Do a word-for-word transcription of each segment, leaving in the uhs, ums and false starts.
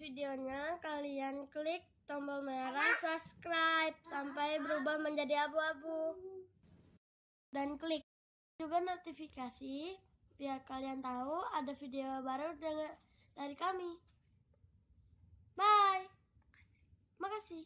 videonya, kalian klik tombol merah subscribe sampai berubah menjadi abu-abu. Dan klik juga notifikasi biar kalian tahu ada video baru dari kami. Bye. Makasih.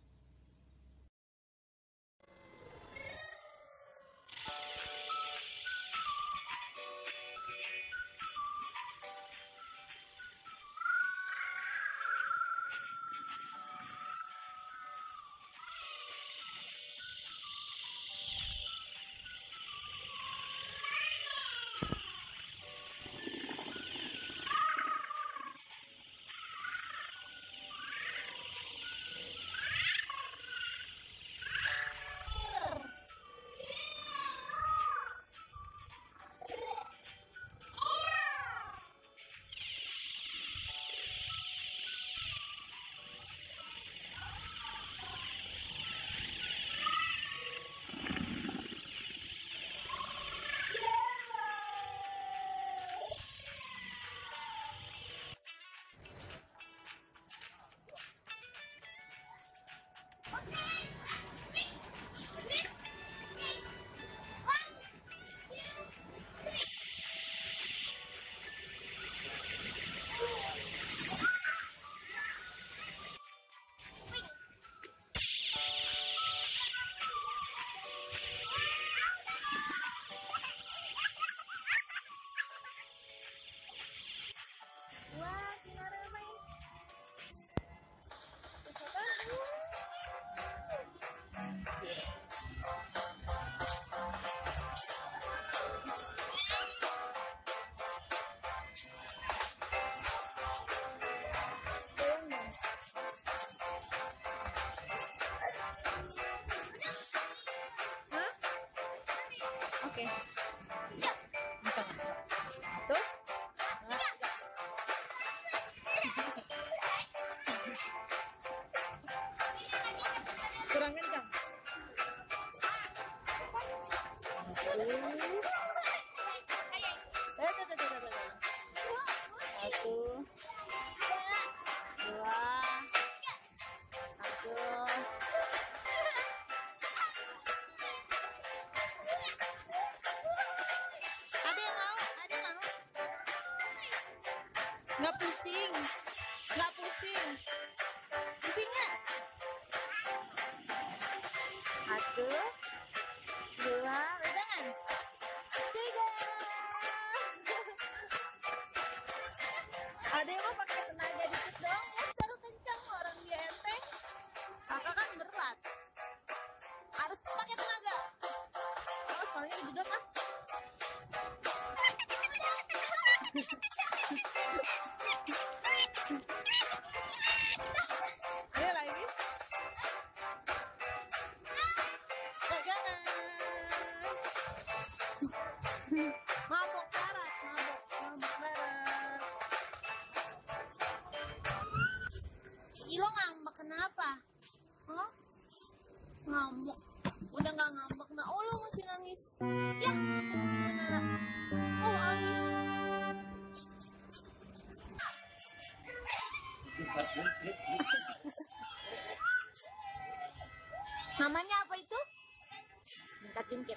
Wah, sinar main. Hah? Oke. Tuh. Kurang kencang. Eh, tuh, tuh, tuh, tuh, tuh. Satu, dua, satu. Ada yang mau? Ada yang mau? Nggak pusing, nggak pusing. Pusing nggak? Satu, dua, udahan. Tiga. Ada yang mau pakai tenaga dikit dong? Ya, terlalu kencang orang dia enteng. Kakak kan berat. Harus pakai tenaga. Oh, palingnya dijedot ah. Ayo lagi. Oh, jangan. Mabok darat, mabok, mabok darat. Ilo ngambek kenapa? Hah? Ngambek. Udah nggak ngambek nah. Oh, lo masih nangis. Ya. Oh, nangis. Namanya apa itu? Jingkat-jingkit.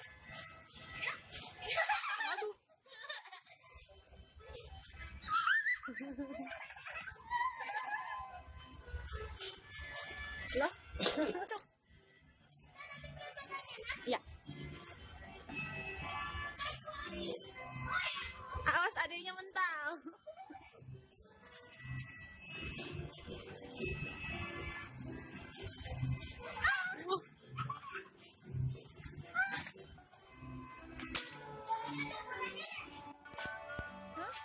Aduh. Loh? Iya. Awas adiknya mental. Hah?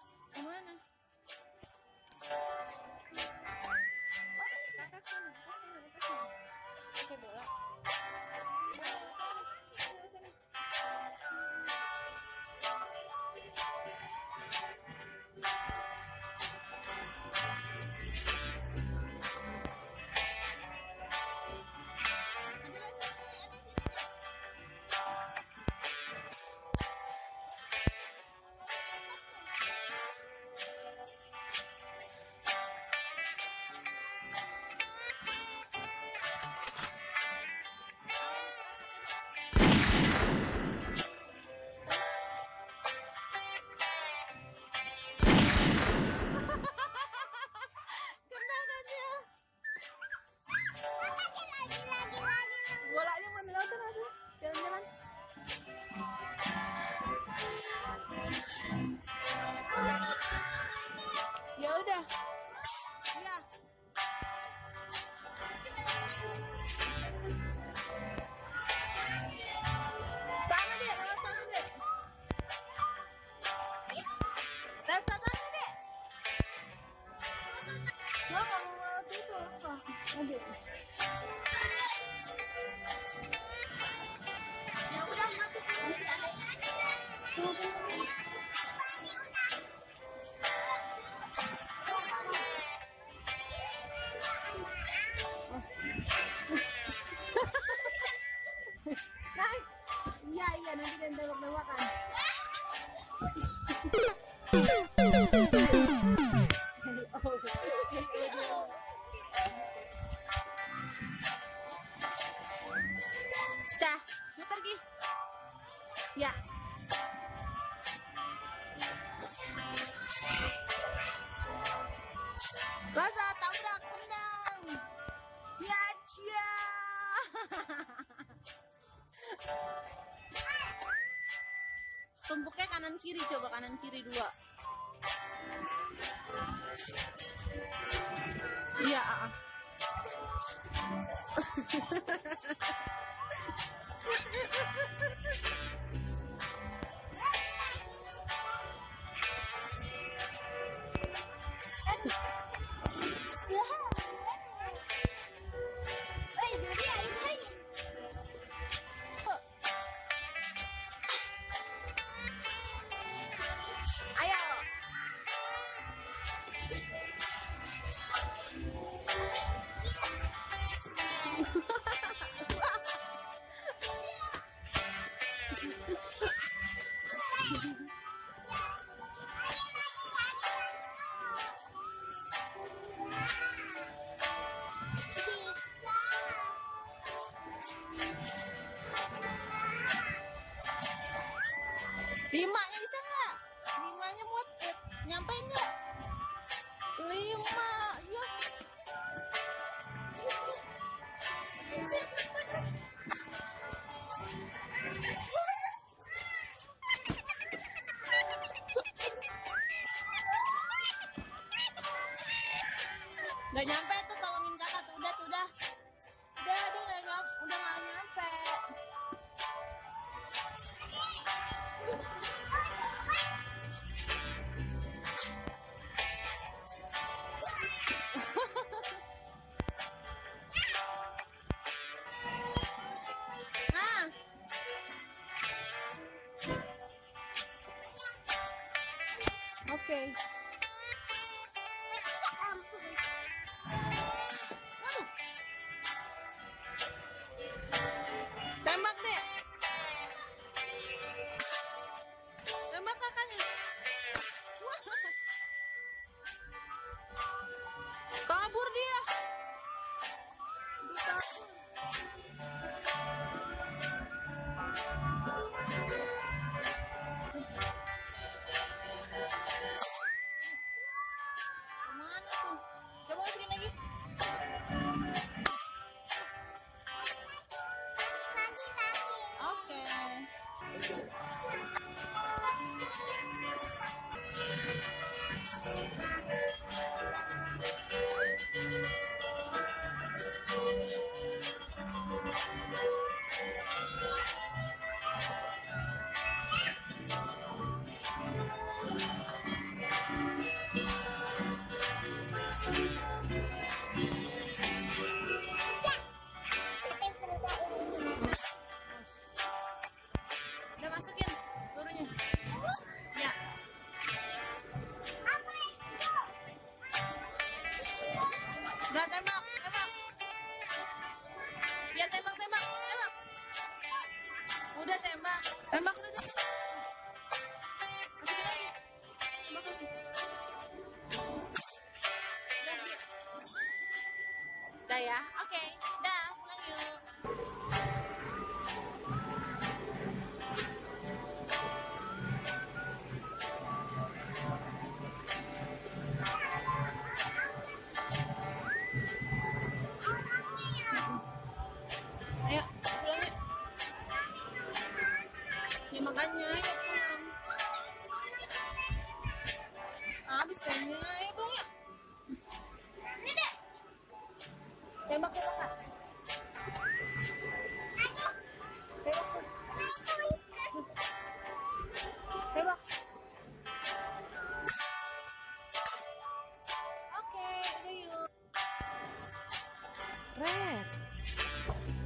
Kemana? Kakak kan? Lanjut. Ya udah mati masih ada. Nah, iya iya nanti dan tembak-tembakan. Dah, muter Gi. Ya. Rasa tabrak tendang. Ya cia. Tumpuknya kanan kiri, coba kanan kiri dua. Iya, ah. Ayo. Limanya bisa nggak? Limanya muat, eh, nyampein nggak? Lima, ya. Nggak nyampe tuh, tolongin kakak tuh, udah tuh udah. Udah, udah nggak nyampe, udah nggak nyampe. Nah. Oke. Waduh. Tembak deh. Tembak kakaknya. Wah. Kabur dia. Dia kabur. Mana tuh? Coba masukin lagi. Oke. Udah masukin pelurunya. Ya. Udah tembak, tembak. Ya tembak, tembak, tembak. Udah tembak, tembak udah deh. Masukin lagi. Tembak lagi. Udah, yuk. Udah ya, oke. Dah, pulang yuk. Ayo, pulang yuk. Ya makanya, ayo pulang. Habis tehnya, ayo pulang yuk. Ini deh. Tembak, tembak, Kak. Tembak. Tembak. Oke, udah yuk. Red.